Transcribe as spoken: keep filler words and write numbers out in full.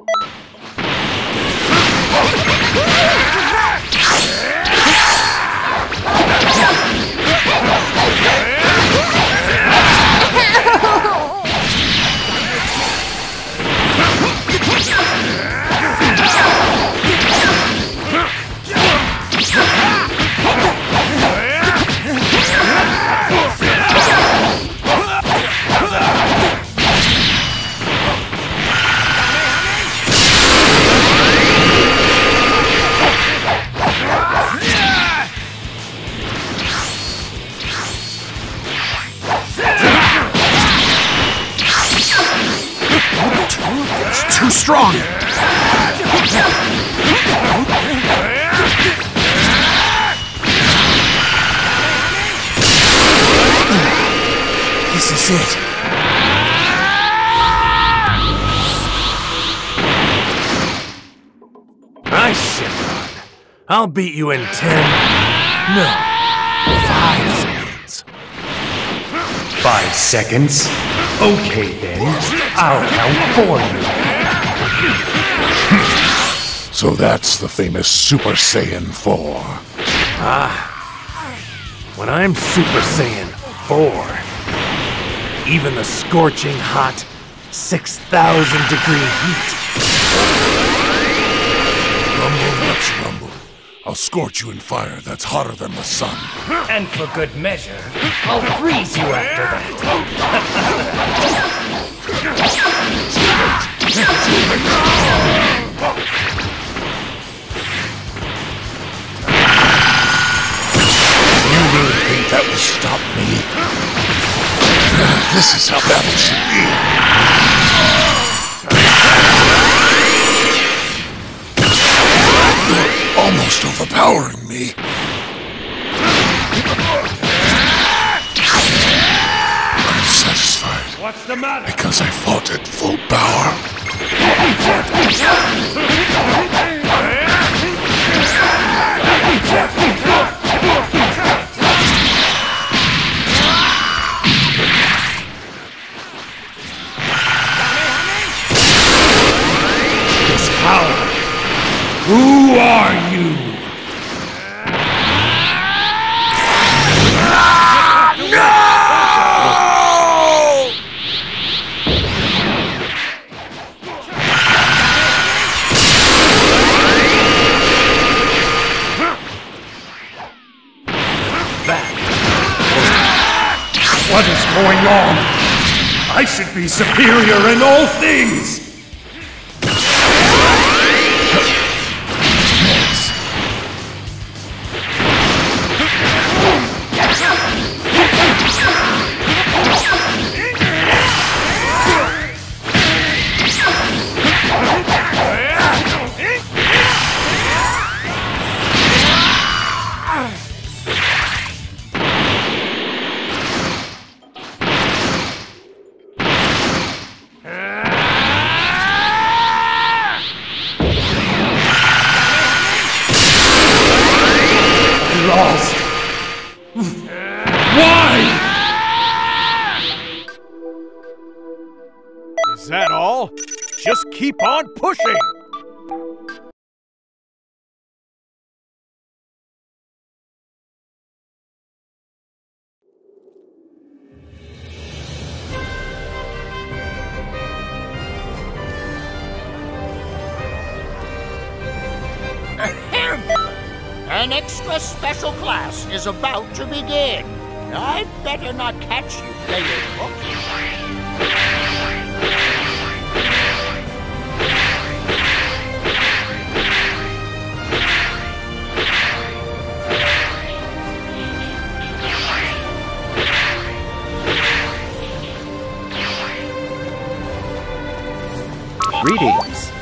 Too strong! This is it. Nice, Shenron. I'll beat you in ten... No, five seconds. Five seconds? Okay then, I'll count for you. So that's the famous Super Saiyan four. Ah. When I'm Super Saiyan four, even the scorching hot six thousand degree heat. Rumble, nuts, rumble. I'll scorch you in fire that's hotter than the sun. And for good measure, I'll freeze you after that. You really think that will stop me? This is how battle should be. You're almost overpowering me. I'm satisfied. What's the matter? Because I fought at full power. This power. Who are you? What is going on? I should be superior in all things! Lost. Why? Is that all? Just keep on pushing! An extra special class is about to begin. I'd better not catch you playing hooky. Greetings.